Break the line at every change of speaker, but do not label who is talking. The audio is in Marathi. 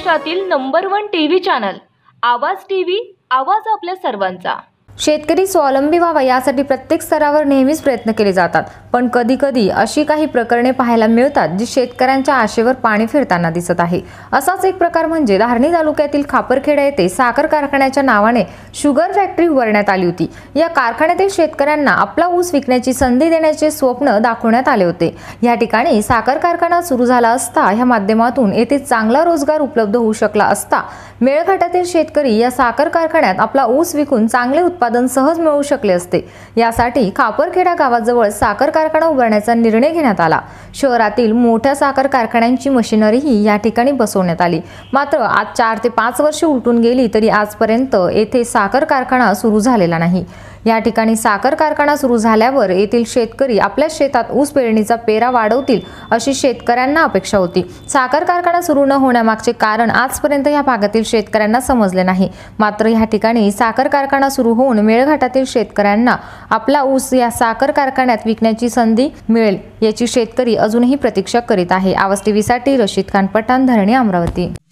महाराष्ट्रातील number 1 TV channel Awaaz TV, आवाज आपल्या सर्वांचा।
शेतकरी स्वावलंबी व्हावा यासाठी प्रत्येक स्तरावर नेहमीच प्रयत्न केले जातात, पण कधी-कधी अशी काही प्रकरणे पाहायला मिळतात जी शेतकऱ्यांच्या आशेवर पाणी फिरताना दिसत आहे। असाच एक प्रकार म्हणजे धारणी तालुक्यातील खापरखेडा येथे साखर कारखान्याच्या नावाने शुगर फॅक्टरी उभारण्यात आली होती। या कारखान्यातील शेतकऱ्यांना आपला ऊस विकण्याची संधी देण्याचे स्वप्न दाखवण्यात आले होते। या ठिकाणी साखर कारखाना सुरू झाला असता या माध्यमातून येथे चांगला रोजगार उपलब्ध होऊ शकला असता मेळघाटातील शेतकरी या साखर कारखान्यात आपला ऊस विकून चांगले उत्पादन सहज मिळवू शकले असते। यासाठी खापरखेडा गावाजवळ साखर कारखाना उभारण्याचा निर्णय घेण्यात आला। शहरातील मोठ्या साखर कारखान्यांची मशिनरीही या ठिकाणी बसवण्यात आली। मात्र आज 4 ते 5 वर्षे उलटून गेली तरी आजपर्यंत येथे साखर कारखाना सुरू झालेला नाही। या ठिकाणी साखर कारखाना सुरू झाल्यावर येथील शेतकरी आपल्या शेतात ऊस पेरणीचा पेरा वाढवतील अशी शेतकऱ्यांना अपेक्षा होती। साखर कारखाना सुरू न होण्यामागचे कारण आजपर्यंत या भागातील शेतकऱ्यांना समजले नाही। मात्र या ठिकाणी साखर कारखाना सुरू होऊन मेळघाटातील शेतकऱ्यांना आपला ऊस या साखर कारखान्यात विकण्याची संधी मिळेल याची शेतकरी अजूनही प्रतीक्षा करीत आहे। आवाज टीव्हीसाठी रशीद खान पठाण, धरणी, अमरावती।